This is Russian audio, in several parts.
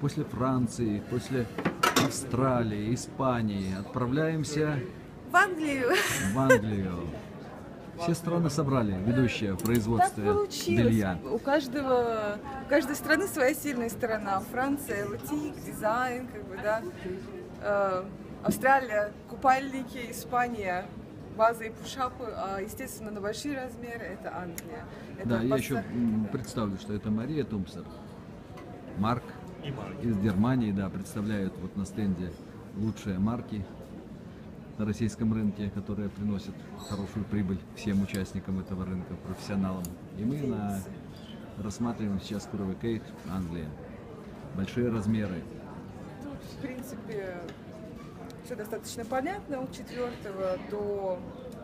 после Франции, после Австралии, Испании отправляемся В Англию. в Англию. Все страны собрали ведущие в Так производстве получилось. белья. У каждой страны своя сильная сторона. Франция, бутик, дизайн, как бы, да. Австралия, купальники, Испания, базы и пушапы, а, естественно, на большие размеры это Англия. Это Да, я поста- еще представлю, что это Мария Тумсер, Марк И марки. из Германии, да, представляют вот на стенде лучшие марки на российском рынке, которые приносят хорошую прибыль всем участникам этого рынка, профессионалам. И мы рассматриваем сейчас Куровый Кейт, Англия. Большие размеры. Тут, в принципе, все достаточно понятно. От 4 до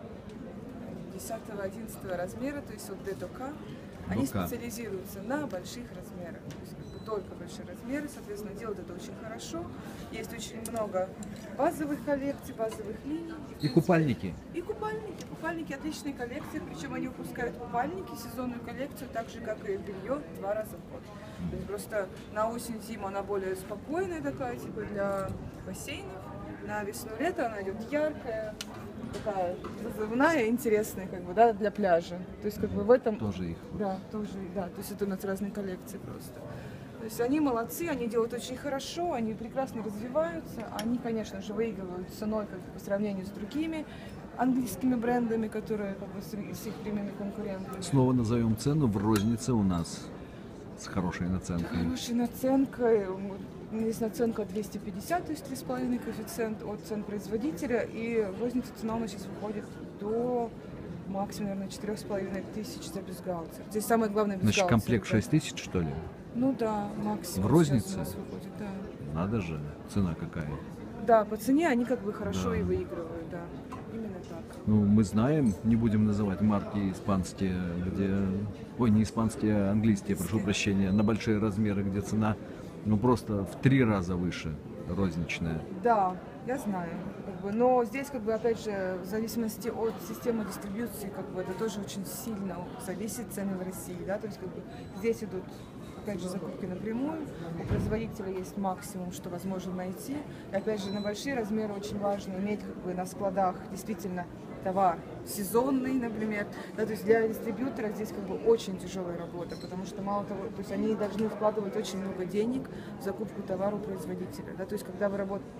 10-11 размера, то есть от D до K. Они До K. специализируются на больших размерах. То есть, как бы, только большие размеры, соответственно, делают это очень хорошо. Есть очень много базовых коллекций, базовых линий. в И принципе, купальники. И купальники. Купальники отличные коллекции, причем они выпускают купальники, сезонную коллекцию, так же, как и белье, 2 раза в год. То есть просто на осень-зиму она более спокойная такая, типа для бассейнов. На весну-лето она идет яркая, такая зазывная, интересная, как бы, да, для пляжа. То есть как бы в этом... Тоже их. Да, тоже, да. То есть это у нас разные коллекции просто. То есть они молодцы, они делают очень хорошо, они прекрасно развиваются. Они, конечно же, выигрывают ценой как бы, по сравнению с другими английскими брендами, которые как бы, с их прямыми конкурентами. Снова назовем цену в рознице у нас с хорошей наценкой. Хорошей наценкой. Есть наценка 250, то есть 3,5 коэффициент от цен производителя. И в рознице цена у нас сейчас выходит до максимум, наверное, 4,5 тысяч за бюстгальтер. Здесь самое главное бюстгальтер. Значит, комплект да. 6 тысяч, что ли? Ну да, максимум. В рознице? сейчас у нас выходит, да. Надо же, цена какая. Да, по цене они как бы хорошо Да. и выигрывают, да. Именно так. Ну, мы знаем, не будем называть марки испанские, где... Ой, не испанские, а английские, прошу прощения, на большие размеры, где цена, ну, просто в 3 раза выше розничная. Да, я знаю. Как бы, но здесь, как бы, опять же, в зависимости от системы дистрибьюции, как бы, это тоже очень сильно зависит цены в России, да, то есть, как бы, здесь идут, опять же, закупки напрямую, у производителя есть максимум, что возможно найти, и, опять же, на большие размеры очень важно иметь, как бы, на складах действительно товар сезонный, например, да, то есть для дистрибьютора здесь как бы очень тяжелая работа, потому что мало того, то есть они должны вкладывать очень много денег в закупку товара у производителя, да, то есть когда вы работаете,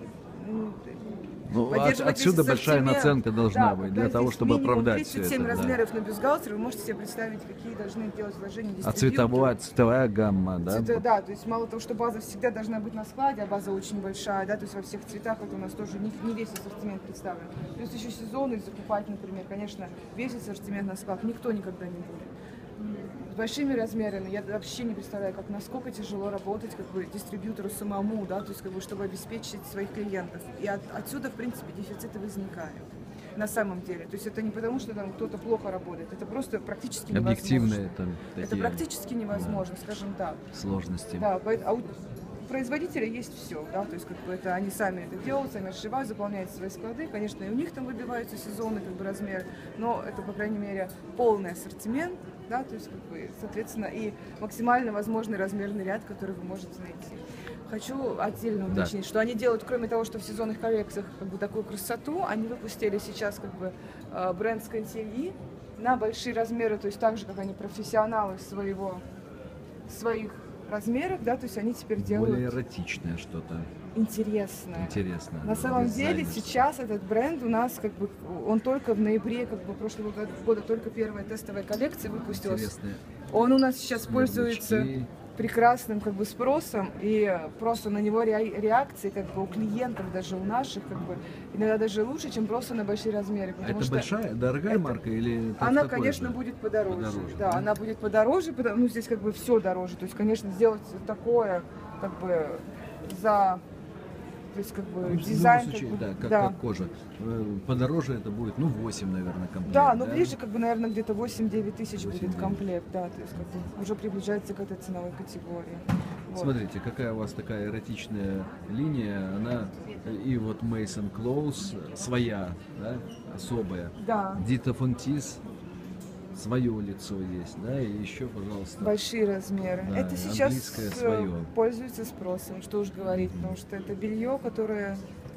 Ну, поддерживать отсюда весь большая ассортимент. наценка должна Да, быть, когда для того, здесь чтобы минимум оправдать все 37 это. Да. размеров на бюстгальтер, вы можете себе представить, какие должны делать вложения А дистрибьюторы. цветовая гамма, да? Да, то есть мало того, что база всегда должна быть на складе, а база очень большая, да, то есть во всех цветах это у нас тоже не весь ассортимент представлен. Плюс еще сезонный закупать, например, конечно, весь ассортимент на склад никто никогда не будет. С большими размерами я вообще не представляю, как насколько тяжело работать как бы дистрибьютору самому, да, то есть как бы чтобы обеспечить своих клиентов. И отсюда, в принципе, дефициты возникают. На самом деле. То есть это не потому, что там кто-то плохо работает, это просто практически невозможно. Объективные там Это такие практически невозможно, скажем так. сложности. Да, а у производителя есть все, да, то есть как бы это они сами это делают, сами сшивают, заполняют свои склады, конечно, и у них там выбиваются сезонные как бы размеры, но это, по крайней мере, полный ассортимент, да, то есть как бы, соответственно, и максимально возможный размерный ряд, который вы можете найти. Хочу отдельно уточнить, что они делают, кроме того, что в сезонных коллекциях как бы такую красоту, они выпустили сейчас как бы бренд Скантильи на большие размеры, то есть так же, как они профессионалы своих размерах, да, то есть они теперь делают Более эротичное что-то. интересное. Интересно. На самом деле дизайнерское. сейчас этот бренд у нас как бы он только в ноябре как бы прошлого года только первая тестовая коллекция выпустилась. Интересные Он у нас сейчас пользуется ярлычки. прекрасным как бы спросом и просто на него реакции как бы у клиентов даже у наших как бы иногда даже лучше, чем просто на большие размеры. А Потому это что большая, дорогая марка или точно она, такой конечно, же? будет подороже. Подороже, Да, да? она будет подороже, ну здесь как бы все дороже. То есть, конечно, сделать такое как бы за, то есть как бы Ну, в дизайн, любом случае, как бы, да, как, да. как кожа. Подороже это будет, ну, 8, наверное, комплект. Да, но ближе, как бы, наверное, где-то 8-9 тысяч 8-9. будет комплект, да, то есть как бы уже приближается к этой ценовой категории. Вот. Смотрите, какая у вас такая эротичная линия, она и вот Mason Close своя, да, особая. Да. Дита Фонтис, свое лицо есть, да, и еще, пожалуйста. Большие размеры. Да, Это сейчас английское своё. пользуется спросом, что уж говорить, потому что это белье, которое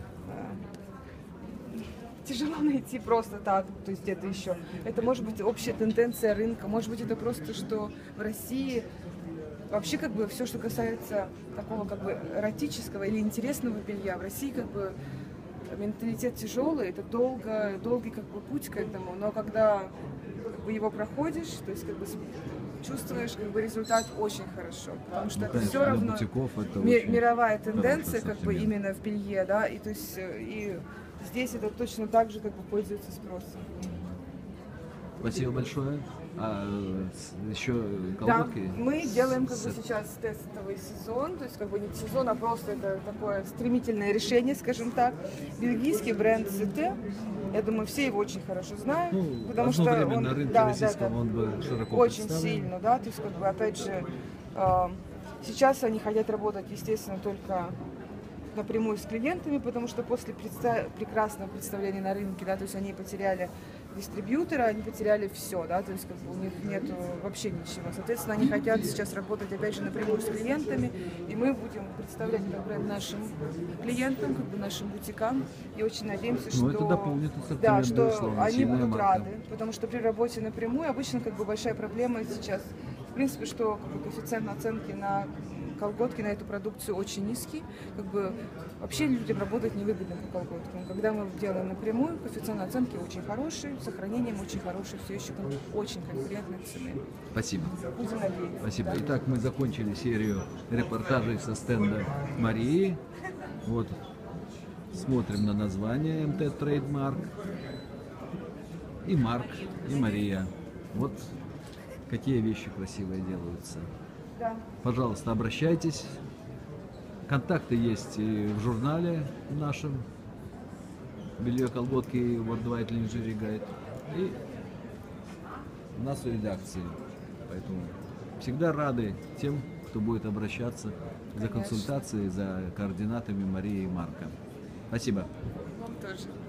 тяжело найти просто так, то есть это еще. Это может быть общая тенденция рынка, может быть это просто, что в России вообще как бы все, что касается такого как бы эротического или интересного белья, в России как бы менталитет тяжелый, это долгий как бы путь к этому, но когда как бы его проходишь, то есть как бы чувствуешь как бы результат очень хорошо, потому что Ну, это конечно, все для равно бутиков это очень мировая тенденция хороший как бы ассортимент. именно в белье, да, и то есть и здесь это точно так же как бы пользуется спросом. Спасибо большое. Еще Да, колготки? мы делаем как бы С- сейчас тестовый сезон, то есть как бы не сезон, а просто это такое стремительное решение, скажем так. Бельгийский бренд CT, я думаю, все его очень хорошо знают, Ну, потому одно что время он, на рынке да, российском он был широко очень представлен. сильно, да, то есть как бы опять же сейчас они хотят работать, естественно, только напрямую с клиентами, потому что после прекрасного представления на рынке, да, то есть они потеряли дистрибьютора, они потеряли все, да, то есть как бы у них нет вообще ничего. Соответственно, они хотят сейчас работать опять же напрямую с клиентами, и мы будем представлять этот бренд нашим клиентам, как бы нашим бутикам, и очень надеемся, что, это дополнит ассортимент, да, что безусловно, они сильная будут марка. рады, потому что при работе напрямую обычно как бы большая проблема сейчас, в принципе, что как бы, коэффициент наценки на колготки, на эту продукцию очень низкий, как бы вообще людям работать невыгодно по колготкам. Когда мы делаем напрямую, коэффициент наценки очень хороший, с сохранением очень хороший, все еще очень конкурентной цены. Спасибо. Будем надеяться. Спасибо. Да. Итак, мы закончили серию репортажей со стенда Марии. Вот, смотрим на название МТ Трейдмарк. И Марк, и Мария. Вот какие вещи красивые делаются. Да. Пожалуйста, обращайтесь. Контакты есть и в журнале нашем. Белье, колготки, Worldwide Lingerie Guide. И у нас в редакции. Поэтому всегда рады тем, кто будет обращаться за консультацией, за координатами Марии и Марка. Спасибо. Вам тоже.